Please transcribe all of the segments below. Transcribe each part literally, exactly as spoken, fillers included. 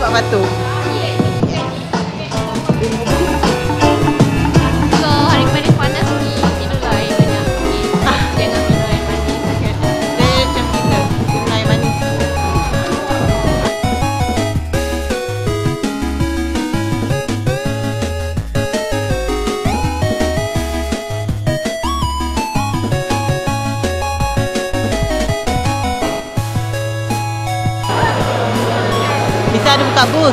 nampak batu. So hari paling panas ni minumlah air banyak. Ah, jangan minum air manis. Dia macam kita, minum air manis. Bisa ada buka bus.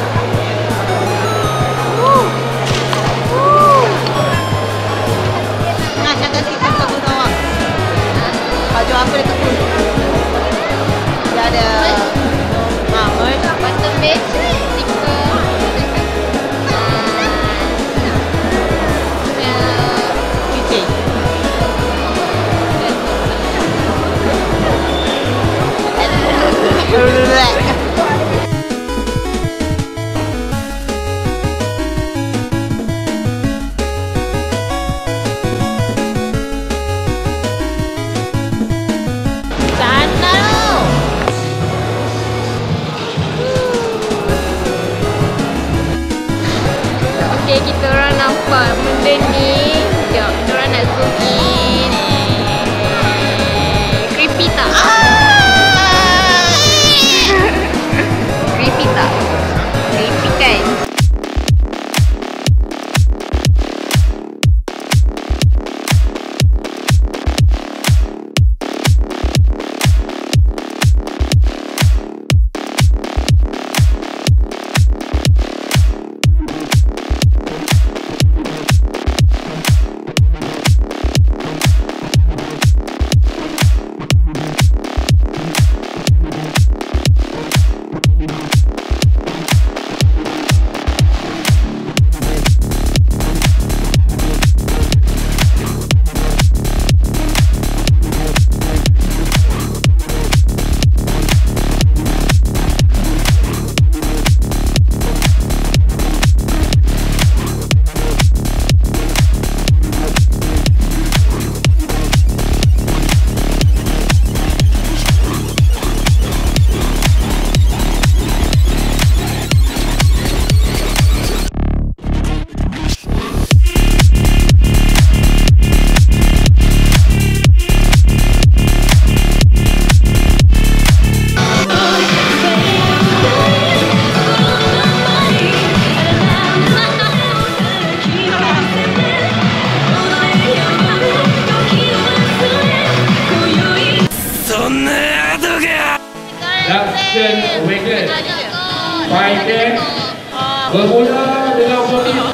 Uh. Uh. Nak cakap sikit buka bus awak. Baju apa dekat bus? Dia ada ah, merch, Button base, stiker. keychain. Okay, kita orang nampak benda ni. Sekejap, kita orang nak zoom in. Eh, creepy tak? Creepy tak? Creepy kan? Action Awaken. Fighting bermula dengan body